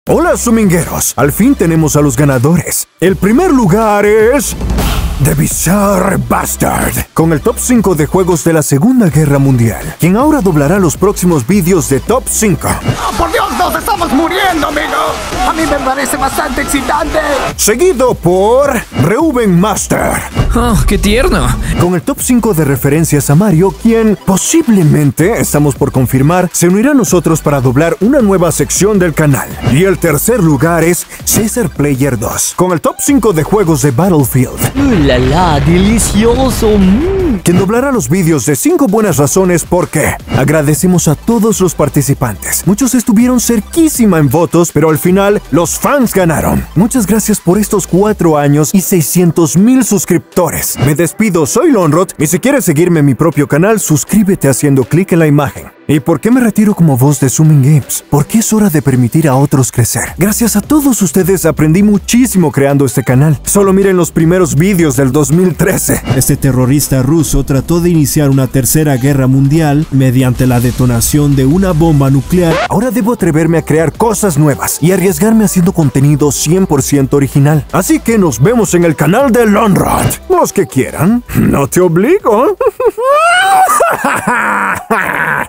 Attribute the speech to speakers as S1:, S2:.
S1: Hola, sumingueros. Al fin tenemos a los ganadores. El primer lugar es The Bizarre Bastard, con el top 5 de juegos de la Segunda Guerra Mundial, quien ahora doblará los próximos vídeos de top 5.
S2: ¡Oh, por Dios, nos estamos muriendo, amigo! A mí me parece bastante excitante.
S1: Seguido por Reuben Master.
S3: ¡Oh, qué tierno!
S1: Con el top 5 de referencias a Mario, quien posiblemente, estamos por confirmar, se unirá a nosotros para doblar una nueva sección del canal. Y el tercer lugar es César Player 2, con el top 5 de juegos de Battlefield.
S3: ¡La la! ¡Delicioso!
S1: Quien doblará los vídeos de 5 buenas razones por qué. Agradecemos a todos los participantes. Muchos estuvieron cerquísima en votos, pero al final los fans ganaron. Muchas gracias por estos 4 años y 600,000 suscriptores. Me despido, soy Lonrod, y si quieres seguirme en mi propio canal, suscríbete haciendo clic en la imagen. ¿Y por qué me retiro como voz de Zooming Games? Porque es hora de permitir a otros crecer. Gracias a todos ustedes aprendí muchísimo creando este canal. Solo miren los primeros vídeos del 2013.
S4: Este terrorista ruso trató de iniciar una tercera guerra mundial mediante la detonación de una bomba nuclear.
S1: Ahora debo atreverme a crear cosas nuevas y arriesgarme haciendo contenido 100% original. Así que nos vemos en el canal de Lonrod. Los que quieran, no te obligo.